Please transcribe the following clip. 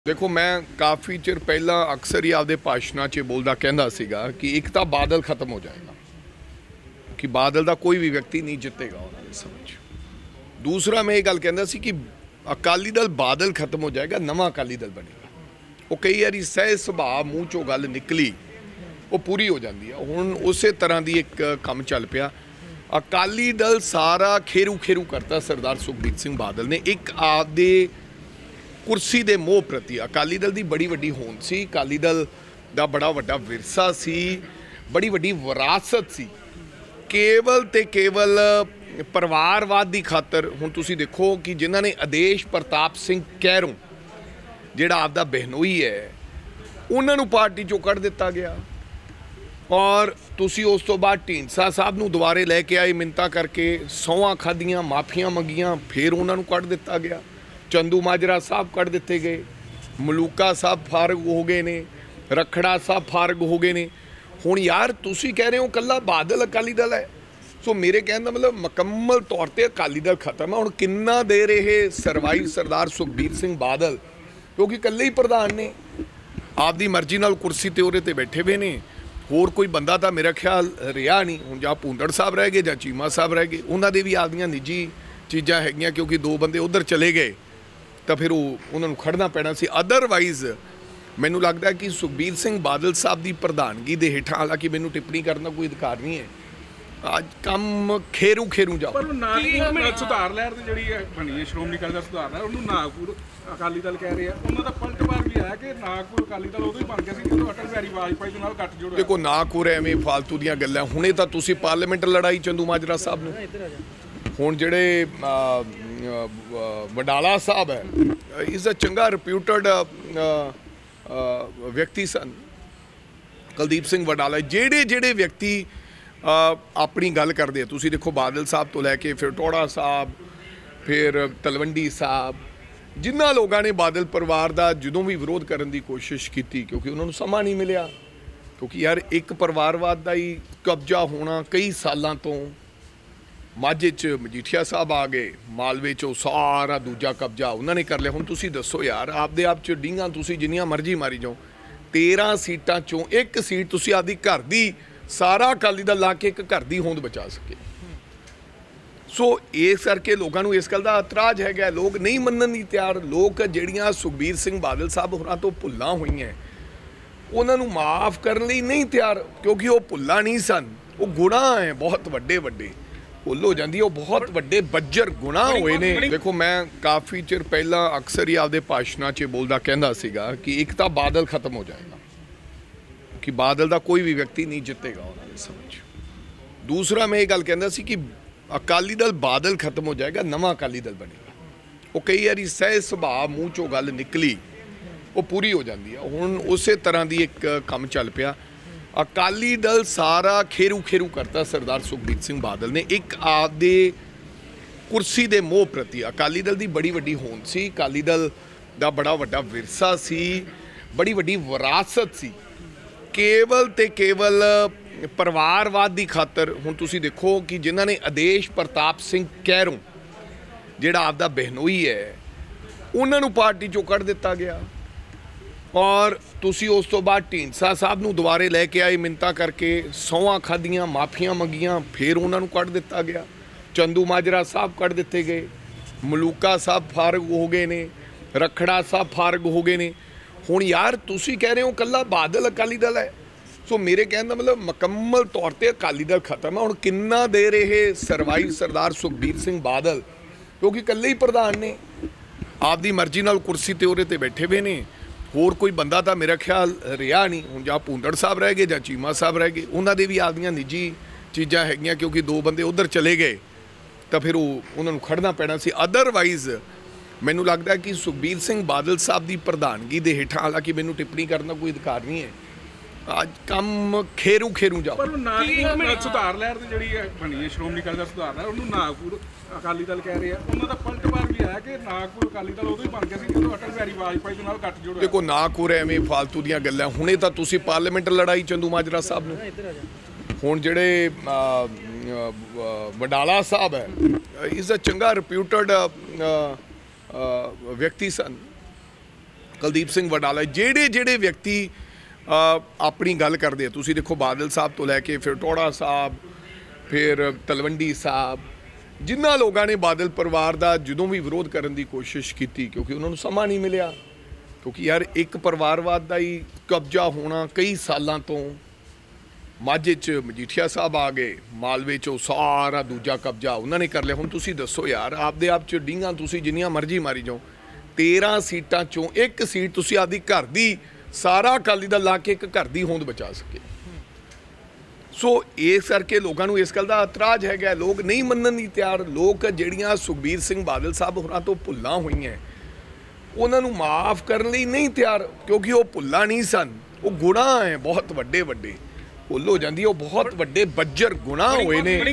देखो मैं काफ़ी चिर पहला अक्सर ही आपदे भाषणों 'ਚ बोलदा कहंदा सीगा कि एक तो बादल खत्म हो जाएगा कि बादल का कोई भी व्यक्ति नहीं जितेगा उन्होंने समझ। दूसरा मैं ये गल कहंदा सी कि अकाली दल बादल खत्म हो जाएगा, नवा अकाली दल बनेगा। वो कई बार सह सुभाव मूँह चों गल निकली वो पूरी हो जाती है। हुण उस तरह की एक काम चल पिया। अकाली दल सारा खेरू खेरू करता सरदार सुखबीर सिंह बादल ने एक आपदे कुर्सी दे मोह प्रति। अकाली दल की बड़ी वड्डी होंद सी, अकाली दल का बड़ा वड्डा विरसा सी, बड़ी वड्डी विरासत सी। केवल ते केवल परिवारवाद की खातर हुण तुसीं देखो कि जिन्हां ने आदेश प्रताप सिंह कैरों जिहड़ा आपदा बहनोई है उन्हां नूं पार्टी चों कढ दिता गया और तुसीं उस तो बाद ढींडसा साहब नूं दुबारे लैके आए मिन्नतां करके, सौंहां खाधियां, माफियां मंगियां, फिर उन्हां नूं कढ दिता गया। चंदू माजरा साहब कढ़ दिते गए, मलूका साहब फारग हो गए ने, रखड़ा साहब फारग हो गए ने। हुण यार तुसी कह रहे हो कल्ला बादल अकाली दल है, सो मेरे कहने का मतलब मुकम्मल तौर पर अकाली दल खत्म है। हुण किन्ना दे रहे सरवाइव सरदार सुखबीर सिंह बादल क्योंकि कल्ले ही प्रधान ने आपकी मर्जी नाल कुर्सी ते उहदे ते बैठे हुए ने। होर कोई बंदा तो मेरा ख्याल रहा नहीं। हुण जां भूंदड़ साहब रह गए जां चीमा साहब रह गए, उन्हां दे भी आपदियां निजी चीज़ां हैगियां क्योंकि दो बंदे उधर चले गए तो फिर उन्होंने खड़ना पैना सी। अदरवाइज़ मैनू लगता है कि सुखबीर सिंह बादल साहब की प्रधानगी के हेठां, हालांकि मैनू टिप्पणी करना कोई अधिकार नहीं है, अज कम खेरू खेरू जाओ। पर सुधार लहर की जिहड़ी बनी है श्रोमणी अकाली दल सुधार लहर, उन्होंने नागपुर अकाली दल कह रहे हैं। उन्होंने तो पलटवार भी आया कि नागपुर अकाली दल उदों ही बन गया सी जदों अटल बिहारी वाजपेयी दे नाल गठजोड़। देखो नागपुर एवें फालतू दीयां गल्लां। हुणे तां तुसीं पार्लीमेंट लड़ाई चंदू माजरा साहब नूं, हुण जिहड़े वडाला साहब है इज़ अ चंगा रिप्यूटेड व्यक्ति सन, कुलदीप सिंह वडाला। जेड़े जेड़े व्यक्ति अपनी गल करते हैं, तुसीं देखो बादल साहब तो लैके फिर टोड़ा साहब, फिर तलवंडी साहब, जिन्होंने लोगों ने बादल परिवार का जदों भी विरोध करने की कोशिश की क्योंकि उन्होंने समा नहीं मिलिया। क्योंकि यार एक परिवारवाद का ही कब्जा होना कई सालों तो, माझे च मजीठिया साहब आ गए, मालवे चो सारा दूजा कब्जा उन्होंने कर लिया। हुण तुसीं दसो यार आपदे आप च डींगा तुसीं जिन्नियां मर्जी मारी जाओ, 13 सीटां चों एक सीट तुसीं आपदी घर दी सारा अकाली दल ला के एक घर दी होंद बचा सके। सो इस करके लोगों को इस गल का इतराज है, लोग नहीं मनन नहीं तैयार। लोग जिहड़ियां सुखबीर सिंह बादल साहब होरां तो भुल्लां होईयां उन्होंने माफ़ करने लई नहीं तैयार क्योंकि वो भुल्लां नहीं सन, वो गुनाह है बहुत वड्डे वड्डे भुल हो जाती है, वो बहुत वड्डे बज्जर गुनाह हुए ने। देखो मैं काफ़ी चिर पहला अक्सर ही आपदे भाषणों 'ਚ बोलदा कहंदा सीगा कि एक तो बादल खत्म हो जाएगा कि बादल का कोई भी व्यक्ति नहीं जितेगा उन्होंने समझ। दूसरा मैं ये गल कहंदा सी कि अकाली दल बादल खत्म हो जाएगा, नवा अकाली दल बनेगा। वो कई बार सह सुभाव मूँह चों गल निकली वो पूरी हो जाती है। हुण उस तरह की एक काम चल पिया। अकाली दल सारा खेरू खेरू करता सरदार सुखबीर सिंह बादल ने एक आपदे कुर्सी दे मोह प्रति। अकाली दल की बड़ी वड्डी होंद सी, अकाली दल का बड़ा वड्डा विरसा सी, बड़ी वड्डी विरासत सी। केवल ते केवल परिवारवाद की खातर हुण तुसीं देखो कि जिन्हां ने आदेश प्रताप सिंह कैरों जिहड़ा आपदा बहनोई है उन्हां नूं पार्टी चों कढ दिता गया और तुसी उस तो बाद ढींडसा साहब नूं दुबारे लैके आए मिन्नतां करके, सौंहां खाधियां, माफियां मंगियां, फिर उन्हां नूं कढ दिता गया। चंदू माजरा साहब कढ दिते गए, मलूका साहब फारग हो गए ने, रखड़ा साहब फारग हो गए ने। हुण यार तुसी कह रहे हो कल्ला बादल अकाली दल है, सो मेरे कहने का मतलब मुकम्मल तौर पर अकाली दल खत्म है। हुण किन्ना दे रहे सरवाइव सरदार सुखबीर सिंह बादल क्योंकि कल्ले ही प्रधान ने आपकी मर्जी नाल कुर्सी ते उहदे ते बैठे हुए ने। होर कोई बंदा तो मेरा ख्याल रहा नहीं। हुण जां भूंदड़ साहब रह गए जां चीमा साहब रह गए, उन्हां दे भी आपदियां निजी चीज़ां हैगियां क्योंकि दो बंदे उधर चले गए तो फिर उन्होंने खड़ना पैना सी। अदरवाइज़ मैनू लगता है कि सुखबीर सिंह बादल साहब की प्रधानगी के हेठां, हालांकि मैनू टिप्पणी करना कोई अधिकार नहीं है, अज कम खेरू खेरू जाओ। पर नागपुर सुधार लहर की जिहड़ी बनी है श्रोमणी अकाली दल सुधार लहर, उन्होंने नागपुर अकाली दल कह रहे हैं। उन्होंने तो पलटवार भी आया कि नागपुर अकाली दल उदों ही बन गया सी जदों अटल बिहारी वाजपेयी दे नाल गठजोड़। देखो नागपुर एवें फालतू दीयां गल्लां। हुणे तां तुसीं पार्लीमेंट लड़ाई चंदू माजरा साहब नूं, हुण जिहड़े वडाला साहब है इज़ अ चंगा रिप्यूटेड व्यक्ति सन, ਕੁਲਦੀਪ ਸਿੰਘ ਵਡਾਲਾ, ਜਿਹੜੇ ਵਿਅਕਤੀ ਆਪਣੀ ਗੱਲ ਕਰਦੇ ਆ, ਤੁਸੀਂ ਦੇਖੋ ਬਾਦਲ ਸਾਹਿਬ ਤੋਂ ਲੈ ਕੇ ਫਿਰ ਟੋੜਾ ਸਾਹਿਬ, ਫਿਰ ਤਲਵੰਡੀ ਸਾਹਿਬ, ਜਿਨ੍ਹਾਂ ਲੋਕਾਂ ਨੇ ਬਾਦਲ ਪਰਿਵਾਰ ਦਾ ਜਦੋਂ ਵੀ ਵਿਰੋਧ ਕਰਨ ਦੀ ਕੋਸ਼ਿਸ਼ ਕੀਤੀ ਕਿਉਂਕਿ ਉਹਨਾਂ ਨੂੰ ਸਮਾਂ ਨਹੀਂ ਮਿਲਿਆ, ਕਿਉਂਕਿ ਯਾਰ ਇੱਕ ਪਰਿਵਾਰਵਾਦ ਦਾ ਹੀ ਕਬਜ਼ਾ ਹੋਣਾ ਕਈ ਸਾਲਾਂ ਤੋਂ। ਮਾਝੇ 'ਚ ਮਜੀਠੀਆ ਸਾਹਿਬ ਆ ਗਏ, ਮਾਲਵੇ 'ਚੋਂ ਸਾਰਾ ਦੂਜਾ ਕਬਜ਼ਾ ਉਹਨਾਂ ਨੇ ਕਰ ਲਿਆ। ਹੁਣ ਤੁਸੀਂ ਦੱਸੋ ਯਾਰ, ਆਪਦੇ ਆਪ 'ਚ ਡੀਂਗਾਂ ਤੁਸੀਂ ਜਿੰਨੀਆਂ ਮਰਜ਼ੀ ਮਾਰੀ ਜਾਓ, 13 ਸੀਟਾਂ 'ਚੋਂ ਇੱਕ ਸੀਟ ਤੁਸੀਂ ਆਪਦੀ ਘਰ ਦੀ ਸਾਰਾ ਅਕਾਲੀ ਦਲ ਲਾ ਕੇ ਇੱਕ ਘਰ ਦੀ ਹੋਂਦ ਬਚਾ ਸਕੇ। ਸੋ ਇਸ ਕਰਕੇ ਲੋਕਾਂ ਨੂੰ ਇਸ ਗੱਲ ਦਾ ਇਤਰਾਜ਼ ਹੈਗਾ, ਲੋਕ ਨਹੀਂ ਮੰਨਣ ਦੀ ਤਿਆਰ। ਲੋਕ ਜਿਹੜੀਆਂ ਸੁਖਬੀਰ ਸਿੰਘ ਬਾਦਲ ਸਾਹਿਬ ਹੋਰਾਂ ਤੋਂ ਭੁੱਲਾਂ ਹੋਈਆਂ ਉਹਨਾਂ ਨੂੰ ਮਾਫ ਕਰਨ ਲਈ ਨਹੀਂ ਤਿਆਰ, ਕਿਉਂਕਿ ਉਹ ਭੁੱਲਾਂ ਨਹੀਂ ਸਨ, ਉਹ ਗੁਨਾਹ ਹੈ ਬਹੁਤ ਵੱਡੇ ਭੁੱਲ ਹੋ ਜਾਂਦੀ, ਉਹ ਬਹੁਤ ਵੱਡੇ ਬੱਜਰ ਗੁਨਾਹ ਹੋਏ ਨੇ।